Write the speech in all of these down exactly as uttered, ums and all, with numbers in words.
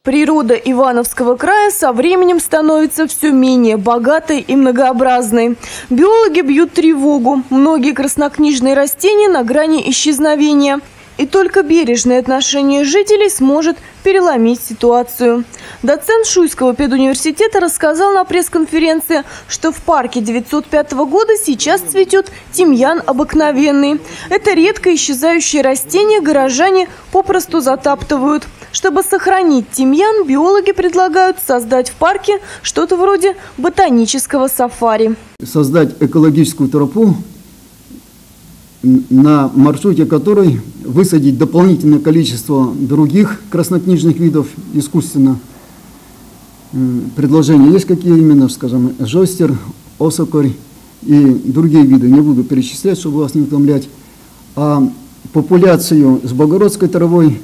Природа Ивановского края со временем становится все менее богатой и многообразной. Биологи бьют тревогу. Многие краснокнижные растения на грани исчезновения. И только бережное отношение жителей сможет переломить ситуацию. Доцент Шуйского педуниверситета рассказал на пресс-конференции, что в парке девятьсот пятого года сейчас цветет тимьян обыкновенный. Это редко исчезающее растение горожане попросту затаптывают. Чтобы сохранить тимьян, биологи предлагают создать в парке что-то вроде ботанического сафари. Создать экологическую тропу, на маршруте которой высадить дополнительное количество других краснокнижных видов искусственно. Предложения есть какие именно, скажем, жостер, осокорь и другие виды. Не буду перечислять, чтобы вас не утомлять. А популяцию с богородской травой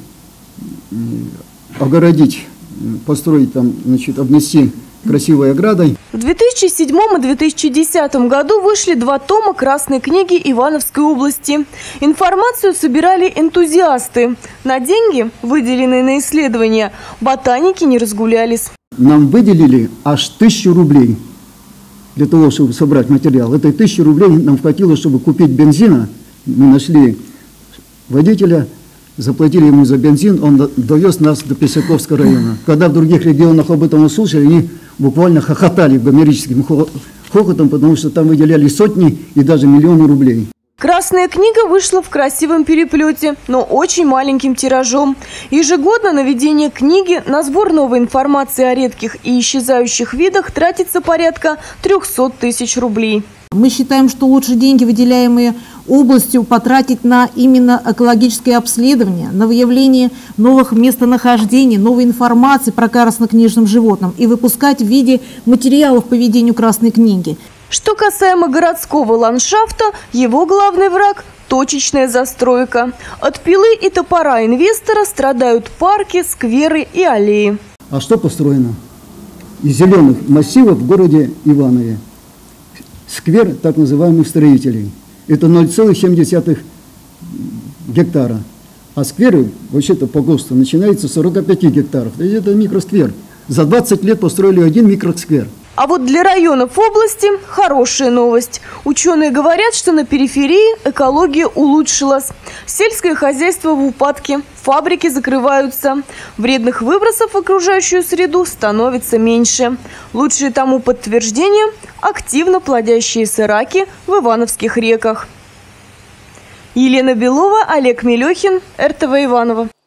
огородить, построить там, значит, обнести красивой оградой. В две тысячи седьмом и две тысячи десятом году вышли два тома Красной книги Ивановской области. Информацию собирали энтузиасты. На деньги, выделенные на исследования, ботаники не разгулялись. Нам выделили аж тысячу рублей для того, чтобы собрать материал. Этой тысячи рублей нам хватило, чтобы купить бензина. Мы нашли водителя, заплатили ему за бензин, он довез нас до Песяковского района. Когда в других регионах об этом услышали, они буквально хохотали гомерическим хохотом, потому что там выделяли сотни и даже миллионы рублей. Красная книга вышла в красивом переплете, но очень маленьким тиражом. Ежегодно на ведение книги, на сбор новой информации о редких и исчезающих видах тратится порядка трёхсот тысяч рублей. Мы считаем, что лучше деньги, выделяемые областью, потратить на именно экологическое обследование, на выявление новых местонахождений, новой информации про краснокнижным животным и выпускать в виде материалов по ведению Красной книги. Что касаемо городского ландшафта, его главный враг – точечная застройка. От пилы и топора инвестора страдают парки, скверы и аллеи. А что построено из зеленых массивов в городе Иванове? Сквер так называемых строителей. Это ноль целых семь десятых гектара. А скверы, вообще-то по ГОСТу, начинаются с сорока пяти гектаров. Это микросквер. За двадцать лет построили один микросквер. А вот для районов области хорошая новость. Ученые говорят, что на периферии экология улучшилась. Сельское хозяйство в упадке, фабрики закрываются. Вредных выбросов в окружающую среду становится меньше. Лучшее тому подтверждение – активно плодящиеся раки в ивановских реках. Елена Белова, Олег Мелехин, эр тэ вэ Иваново.